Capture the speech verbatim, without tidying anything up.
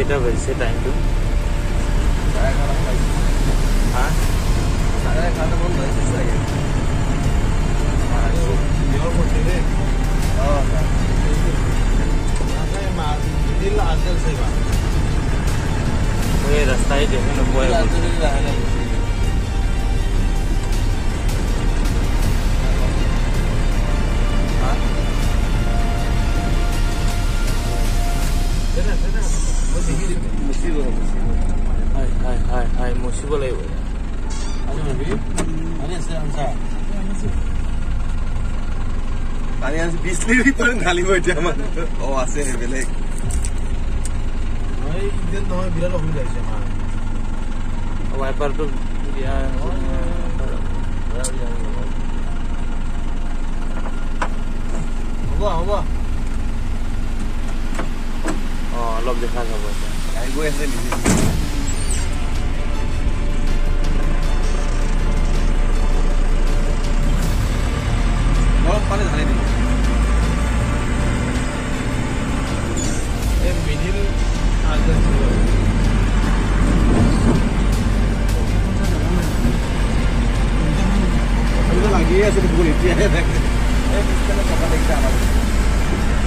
কেটা বাজছে টাইমটো হ্যাঁ সাড়ে এগারোটা বন্ধ হয়েছে আগে বিহার করতে রে ও আগে মা দিল আজল সেবা ওই রাস্তায় যেখানে বয়ে বলতে musibo লাগিব আজি নবি আনি আছে আমসা পানি আছে বিশ লিটার ভিতরে ঢালিব এতিয়া আমার ও আছে বেলে মই ইদিন নহয় বিরাট অসুবিধা হৈছে আমার ওয়াইপার তো দিয়া হ'ব হ'ব অ অলপ দেখা যাব আই গৈ আছে নিজে পানি ঢালি দিল এই মিডিল আগে ছিল লাগিয়ে আছে পুরো এতিয়াহে দেখে এই পিছনে কথা দেখতে আমার